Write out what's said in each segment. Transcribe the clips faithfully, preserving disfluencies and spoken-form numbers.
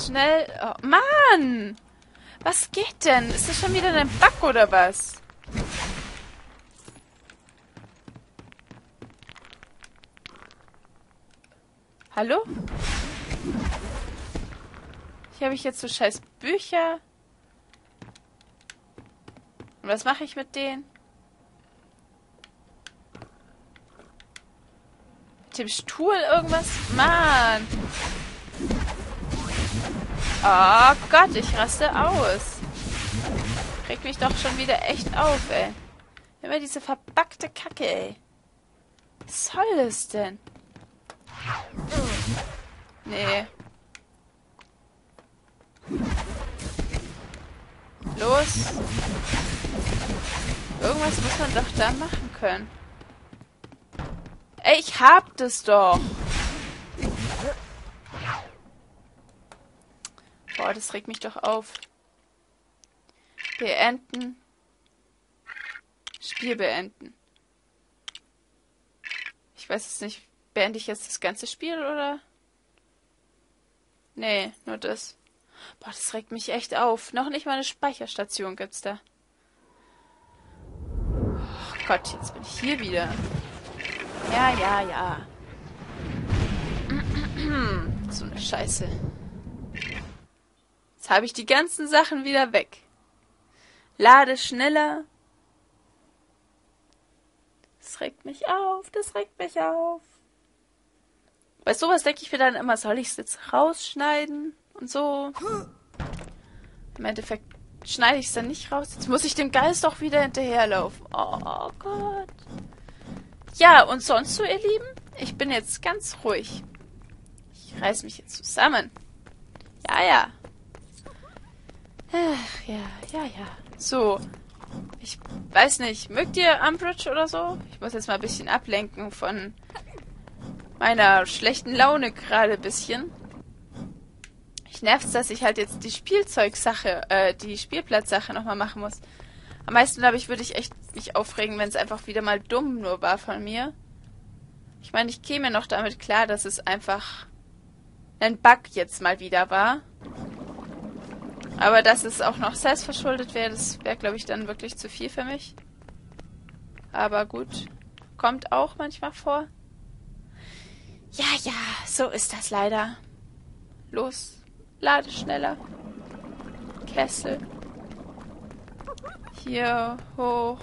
schnell... Oh, Mann! Was geht denn? Ist das schon wieder ein Bug oder was? Hallo? Hier habe ich jetzt so scheiß Bücher. Und was mache ich mit denen? Mit dem Stuhl irgendwas? Mann! Oh Gott, ich raste aus. Regt mich doch schon wieder echt auf, ey. Immer diese verbackte Kacke, ey. Was soll das denn? Nee. Los. Irgendwas muss man doch da machen können. Ey, ich hab das doch. Boah, das regt mich doch auf. Beenden. Spiel beenden. Ich weiß jetzt nicht, beende ich jetzt das ganze Spiel, oder? Nee, nur das. Boah, das regt mich echt auf. Noch nicht mal eine Speicherstation gibt's da. Oh Gott, jetzt bin ich hier wieder. Ja, ja, ja. So eine Scheiße. Jetzt habe ich die ganzen Sachen wieder weg. Lade schneller. Das regt mich auf, das regt mich auf. Bei sowas denke ich mir dann immer, soll ich es jetzt rausschneiden und so. Im Endeffekt schneide ich es dann nicht raus. Jetzt muss ich dem Geist doch wieder hinterherlaufen. Oh Gott. Ja, und sonst so, ihr Lieben? Ich bin jetzt ganz ruhig. Ich reiß mich jetzt zusammen. Ja, ja. Ach, ja, ja, ja. So. Ich weiß nicht, mögt ihr Umbridge oder so? Ich muss jetzt mal ein bisschen ablenken von meiner schlechten Laune gerade ein bisschen. Ich nervt's, dass ich halt jetzt die Spielzeugsache, äh, die Spielplatzsache nochmal machen muss. Am meisten, glaube ich, würde ich echt mich aufregen, wenn es einfach wieder mal dumm nur war von mir. Ich meine, ich käme noch damit klar, dass es einfach ein Bug jetzt mal wieder war. Aber dass es auch noch selbst verschuldet wäre, das wäre, glaube ich, dann wirklich zu viel für mich. Aber gut, kommt auch manchmal vor. Ja, ja, so ist das leider. Los, lade schneller. Kessel. Hier, hoch.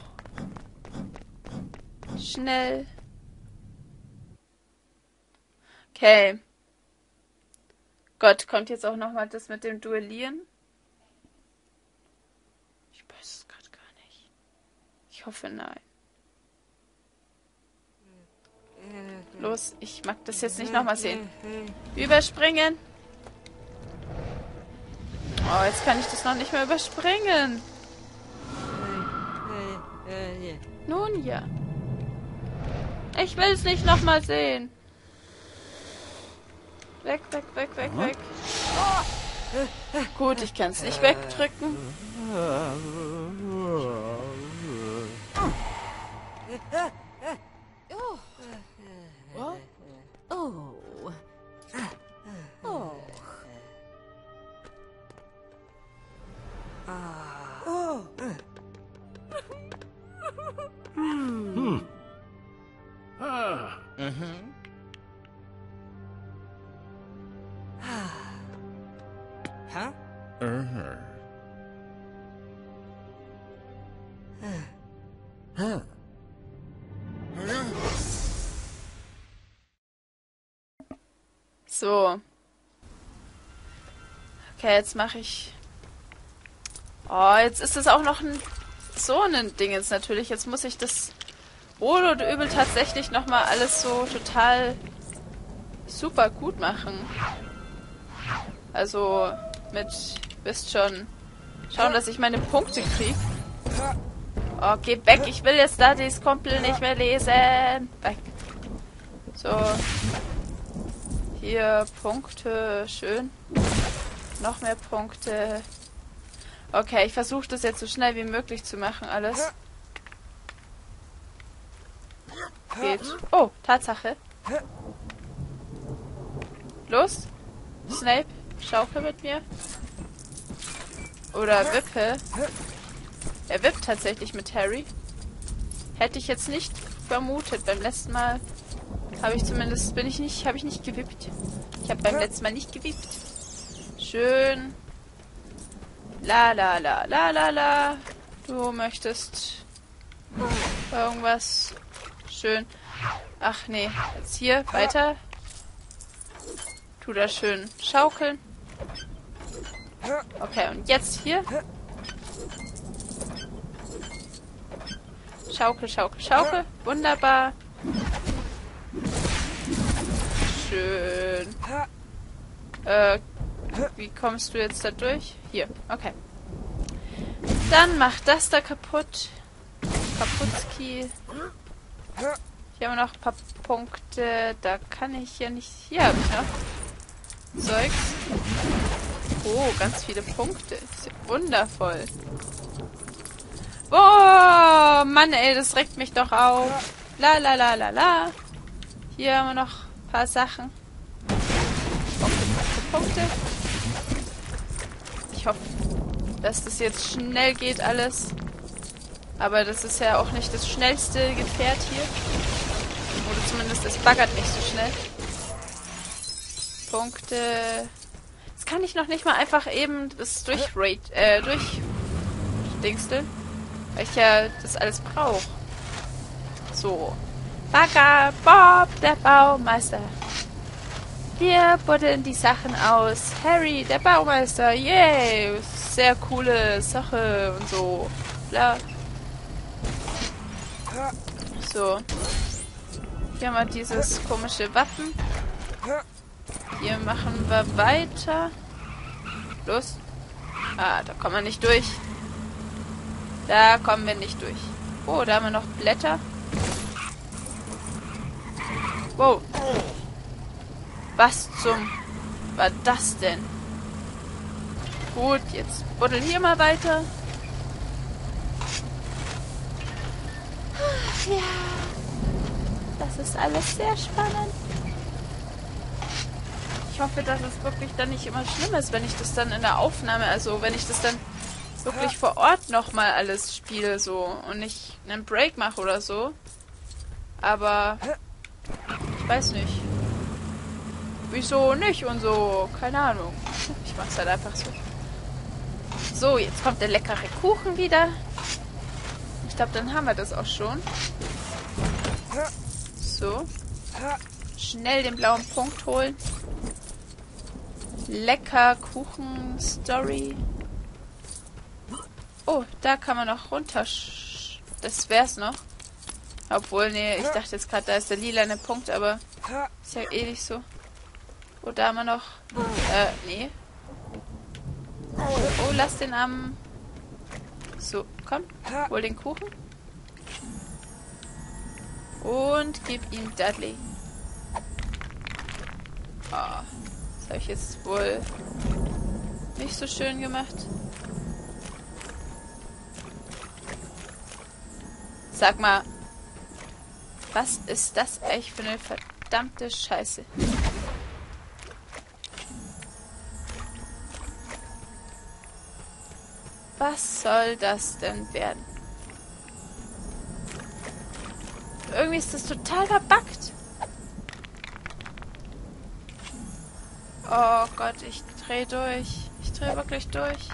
Schnell. Okay. Gott, kommt jetzt auch nochmal das mit dem Duellieren? Ich weiß es gerade gar nicht. Ich hoffe, nein. Los, ich mag das jetzt nicht nochmal sehen. Überspringen. Oh, jetzt kann ich das noch nicht mehr überspringen. Nun ja. Ich will es nicht nochmal sehen. Weg, weg, weg, weg, weg. Gut, ich kann es nicht wegdrücken. Oh. Oh. Oh. Oh. Hmm. Ah. Mhm. Huh? Uh-huh. Huh. So. Okay, jetzt mache ich... Oh, jetzt ist es auch noch ein... So ein Ding jetzt natürlich. Jetzt muss ich das wohl oder übel tatsächlich nochmal alles so total super gut machen. Also mit, wisst schon, schauen, dass ich meine Punkte kriege. Oh, geh weg. Ich will jetzt da dieses Kumpel nicht mehr lesen. Weg. So. Hier, Punkte. Schön. Noch mehr Punkte. Okay, ich versuche das jetzt so schnell wie möglich zu machen, alles. Geht. Oh, Tatsache. Los. Snape, Schaukel mit mir. Oder wippe. Er wippt tatsächlich mit Harry. Hätte ich jetzt nicht vermutet. Beim letzten Mal habe ich zumindest, bin ich nicht, habe ich nicht gewippt. Ich habe beim letzten Mal nicht gewippt. Schön. La la la la la la. Du möchtest irgendwas. Schön. Ach nee, jetzt hier weiter. Tu da schön schaukeln. Okay, und jetzt hier. Schaukel, schaukel, schaukel. Wunderbar. Schön. Äh, wie kommst du jetzt da durch? Hier, okay. Dann mach das da kaputt. Kaputski. Hier haben wir noch ein paar Punkte. Da kann ich ja nicht... Hier habe ich noch Zeugs. Oh, ganz viele Punkte. Ist ja wundervoll. Oh, Mann, ey, das regt mich doch auf. La, la, la, la, la. Hier haben wir noch ein paar Sachen. Punkte, Punkte, Punkte. Ich hoffe, dass das jetzt schnell geht alles. Aber das ist ja auch nicht das schnellste Gefährt hier. Oder zumindest es baggert nicht so schnell. Punkte. Jetzt kann ich noch nicht mal einfach eben das durch äh, durch Dingstel. Weil ich ja das alles brauche. So. Bagger, Bob, der Baumeister. Wir buddeln die Sachen aus. Harry, der Baumeister. Yay. Sehr coole Sache und so. Bla. So. Hier haben wir dieses komische Waffen. Hier machen wir weiter. Los. Ah, da kommen wir nicht durch. Da kommen wir nicht durch. Oh, da haben wir noch Blätter. Wow. Was zum... war das denn? Gut, jetzt buddeln hier mal weiter. Ach, ja. Das ist alles sehr spannend. Ich hoffe, dass es wirklich dann nicht immer schlimm ist, wenn ich das dann in der Aufnahme, also wenn ich das dann wirklich vor Ort nochmal alles spiele, so, und nicht einen Break mache oder so. Aber ich weiß nicht. Wieso nicht und so? Keine Ahnung. Ich mach's halt einfach so. So, jetzt kommt der leckere Kuchen wieder. Ich glaube, dann haben wir das auch schon. So. Schnell den blauen Punkt holen. Lecker Kuchen-Story. Oh, da kann man noch runter. Das wär's noch. Obwohl, nee, ich dachte jetzt gerade, da ist der lilane Punkt, aber ist ja eh nicht so. Oh, da haben wir noch... Äh, nee. Oh, lass den am... So, komm. Hol den Kuchen. Und gib ihm Dudley. Oh, das habe ich jetzt wohl nicht so schön gemacht. Sag mal, was ist das eigentlich für eine verdammte Scheiße? Was soll das denn werden? Irgendwie ist das total verbuggt. Oh Gott, ich drehe durch. Ich drehe wirklich durch.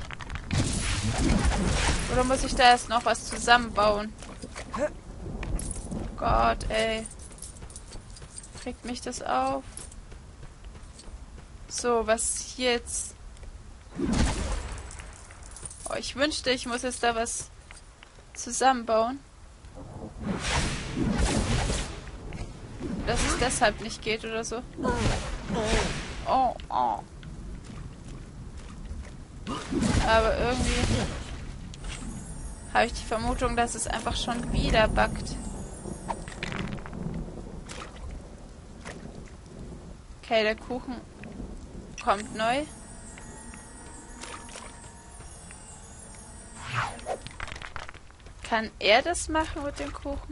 Oder muss ich da erst noch was zusammenbauen? Gott, ey. Regt mich das auf? So, was jetzt? Oh, ich wünschte, ich muss jetzt da was zusammenbauen. Dass es deshalb nicht geht oder so. Oh, oh. Aber irgendwie habe ich die Vermutung, dass es einfach schon wieder buggt. Okay, der Kuchen kommt neu. Kann er das machen mit dem Kuchen?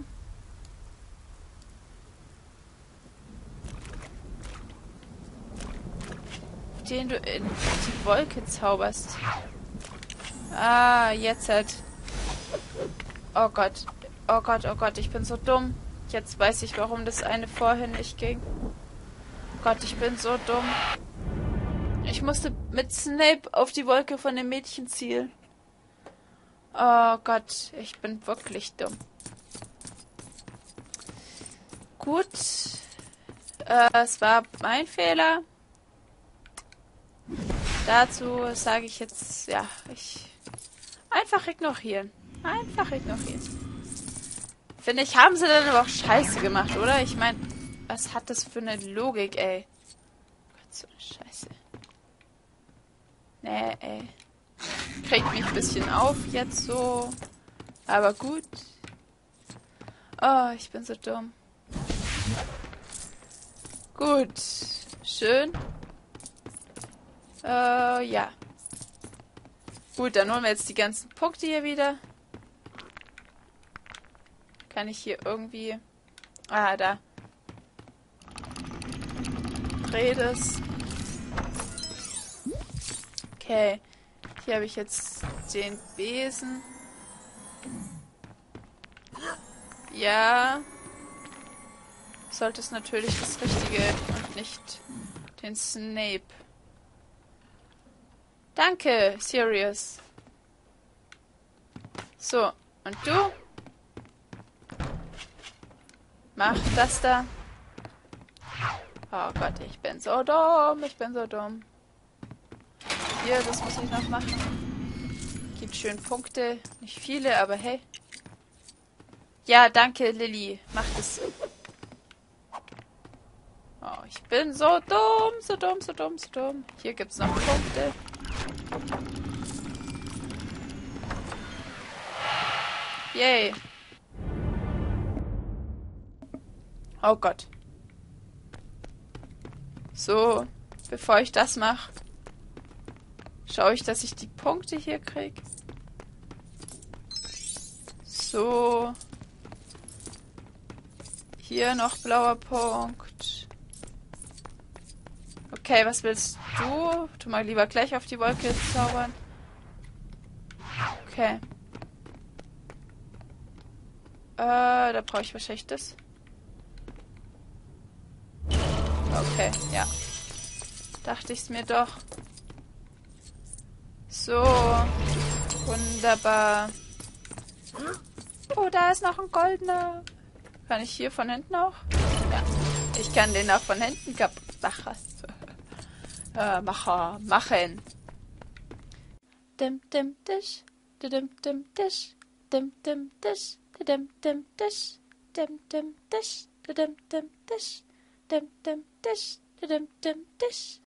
den du in die Wolke zauberst. Ah, jetzt halt. Oh Gott. Oh Gott, oh Gott, ich bin so dumm. Jetzt weiß ich, warum das eine vorhin nicht ging. Gott, ich bin so dumm. Ich musste mit Snape auf die Wolke von dem Mädchen zielen. Oh Gott, ich bin wirklich dumm. Gut. Äh, es war mein Fehler. Dazu sage ich jetzt, ja, ich... Einfach ignorieren. Einfach ignorieren. Finde ich, haben sie dann aber auch scheiße gemacht, oder? Ich meine, was hat das für eine Logik, ey? Gott, so eine Scheiße. Nee, ey. Kriegt mich ein bisschen auf jetzt so. Aber gut. Oh, ich bin so dumm. Gut. Schön. Äh, ja. Gut, dann holen wir jetzt die ganzen Punkte hier wieder. Kann ich hier irgendwie... Ah, da. Dreh das. Okay. Hier habe ich jetzt den Besen. Ja. Sollte es natürlich das Richtige und nicht den Snape. Danke, Sirius. So, und du? Mach das da. Oh Gott, ich bin so dumm. Ich bin so dumm. Hier, das muss ich noch machen. Gibt schön Punkte. Nicht viele, aber hey. Ja, danke, Lilly. Mach das. Oh, ich bin so dumm. So dumm, so dumm, so dumm. Hier gibt's noch Punkte. Yay. Oh Gott. So, bevor ich das mache, schaue ich, dass ich die Punkte hier kriege. So. Hier noch blauer Punkt. Okay, was willst du? Tu mal lieber gleich auf die Wolke zaubern. Okay. Äh, da brauche ich wahrscheinlich das. Okay, ja. Dachte ich's mir doch. So. Wunderbar. Oh, da ist noch ein goldener. Kann ich hier von hinten auch? Ja. Ich kann den auch von hinten kaputt machen. äh, macher, machen. Dim, dim, dish. Dim, dim, dish. Dim, dim, dish. Dim, dim, dish. Dim, dim, dish. Dim, dim, dish. Dim, dim, dish. Dim, dim, dish.